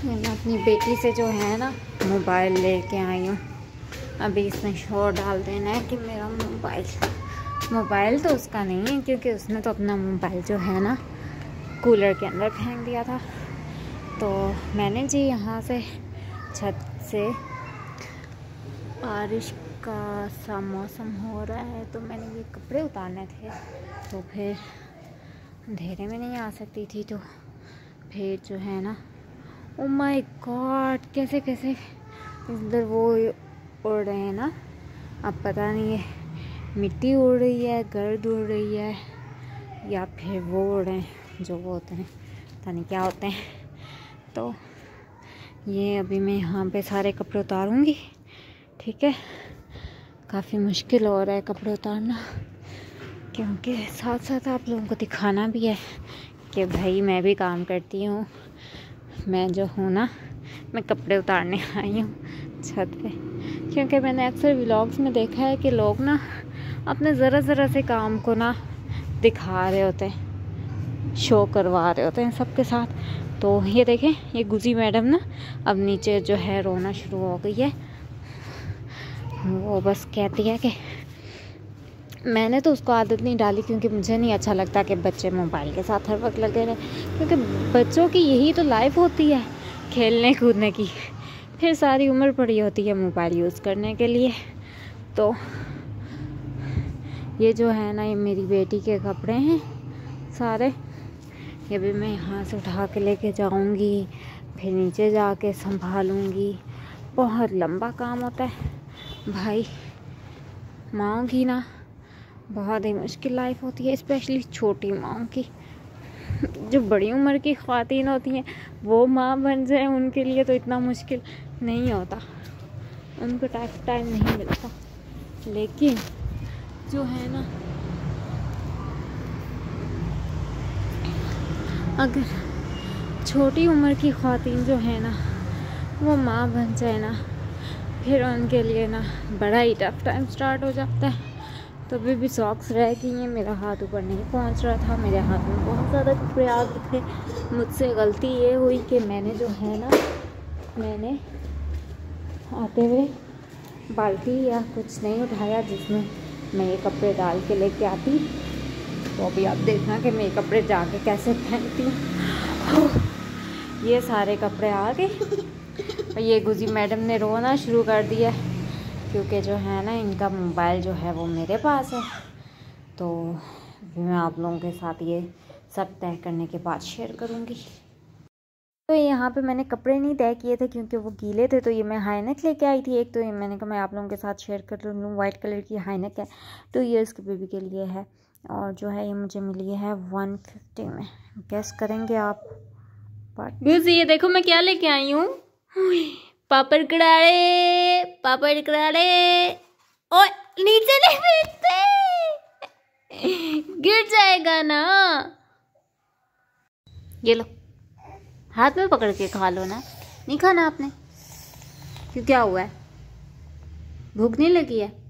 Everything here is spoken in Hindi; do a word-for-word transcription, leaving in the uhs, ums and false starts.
मैं अपनी बेटी से जो है ना मोबाइल लेके आई हूँ। अभी इसमें शोर डाल देना है कि मेरा मोबाइल मोबाइल तो उसका नहीं है, क्योंकि उसने तो अपना मोबाइल जो है ना कूलर के अंदर फेंक दिया था। तो मैंने जी यहाँ से छत से, बारिश का सा मौसम हो रहा है तो मैंने ये कपड़े उतारने थे, तो फिर अंधेरे में नहीं आ सकती थी, तो फिर जो है ना, ओ माय गॉड, कैसे कैसे इधर वो उड़ रहे हैं ना। अब पता नहीं है मिट्टी उड़ रही है, गर्द उड़ रही है, या फिर वो उड़ रहे हैं जो वो होते हैं, पता नहीं क्या होते हैं। तो ये अभी मैं यहाँ पे सारे कपड़े उतारूँगी, ठीक है। काफ़ी मुश्किल हो रहा है कपड़े उतारना, क्योंकि साथ साथ आप लोगों को दिखाना भी है कि भाई मैं भी काम करती हूँ। मैं जो हूँ ना, मैं कपड़े उतारने आई हूँ छत पे, क्योंकि मैंने अक्सर व्लॉग्स में देखा है कि लोग ना अपने ज़रा ज़रा से काम को ना दिखा रहे होते हैं, शो करवा रहे होते हैं सबके साथ। तो ये देखें, ये गुजी मैडम ना अब नीचे जो है रोना शुरू हो गई है। वो बस कहती है कि मैंने तो उसको आदत नहीं डाली, क्योंकि मुझे नहीं अच्छा लगता कि बच्चे मोबाइल के साथ हर वक्त लगे रहें, क्योंकि बच्चों की यही तो लाइफ होती है, खेलने कूदने की। फिर सारी उम्र पड़ी होती है मोबाइल यूज़ करने के लिए। तो ये जो है ना, ये मेरी बेटी के कपड़े हैं सारे। ये भी मैं यहाँ से उठा के लेके जाऊँगी, फिर नीचे जाके संभालूँगी। बहुत लंबा काम होता है भाई, माँओं की ना बहुत ही मुश्किल लाइफ होती है, स्पेशली छोटी माँओं की। जो बड़ी उम्र की ख़वातीन होती हैं वो माँ बन जाए, उनके लिए तो इतना मुश्किल नहीं होता, उनको टाइम टाइम नहीं मिलता। लेकिन जो है ना, अगर छोटी उम्र की ख़वातीन जो है ना वो माँ बन जाए ना, फिर उनके लिए ना बड़ा ही टफ टाइम स्टार्ट हो जाता है। तो अभी भी सॉक्स रह गई हैं, मेरा हाथ ऊपर नहीं पहुंच रहा था, मेरे हाथ में बहुत ज़्यादा कपड़े आ गए थे। मुझसे गलती ये हुई कि मैंने जो है ना, मैंने आते हुए बाल्टी या कुछ नहीं उठाया जिसमें मैं ये कपड़े डाल के लेके आती। तो अभी आप देखना कि मैं ये कपड़े जाके कैसे पहनती हूँ। ये सारे कपड़े आ गए और ये गुजी मैडम ने रोना शुरू कर दिया, क्योंकि जो है ना इनका मोबाइल जो है वो मेरे पास है। तो मैं आप लोगों के साथ ये सब तय करने के बाद शेयर करूँगी। तो यहाँ पे मैंने कपड़े नहीं तय किए थे क्योंकि वो गीले थे, तो ये मैं हाई नेक लेके आई थी एक। तो ये मैंने कहा मैं आप लोगों के साथ शेयर कर लूँ। वाइट कलर की हाई नेक है, टू ईयर्स के बेबी के लिए है, और जो है ये मुझे मिली है वन फिफ्टी में। गेस करेंगे आप? बट ये देखो मैं क्या लेके आई हूँ, पापड़ कड़ाड़े, पापड़ कड़ाड़े। ओए नीचे नहीं फेंकते, गिर जाएगा ना। ये लो, हाथ में पकड़ के खा लो ना। नहीं खाना आपने? क्यों, क्या हुआ है? भूख नहीं लगी है?